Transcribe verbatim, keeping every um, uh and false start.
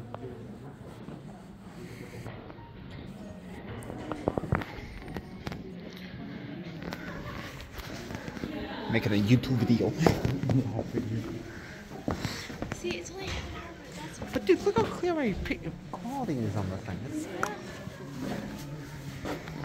Making a YouTube video. See, it's only half an hour, but that's But dude, look how clear my quality is on the thing. It's